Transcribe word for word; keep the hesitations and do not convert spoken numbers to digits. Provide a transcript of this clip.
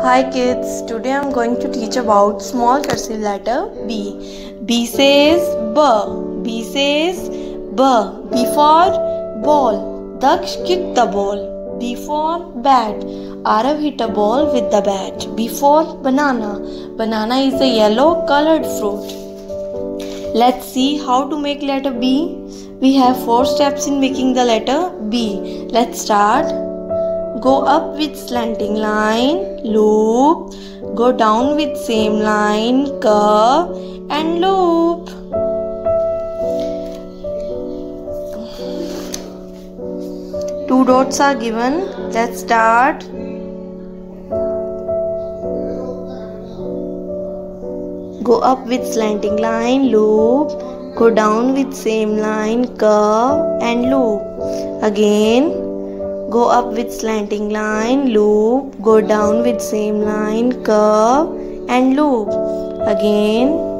Hi kids, today I'm going to teach about small cursive letter B. B says B. B says B. B for ball. Daksh kicked the ball. B for bat. Arav hit a ball with the bat. B for banana. Banana is a yellow colored fruit. Let's see how to make letter B. We have four steps in making the letter B. Let's start. Go up with slanting line, loop. Go down with same line, curve and loop. Two dots are given. Let's start. Go up with slanting line, loop. Go down with same line, curve and loop. Again. Go up with slanting line, loop, go down with same line, curve and loop. Again.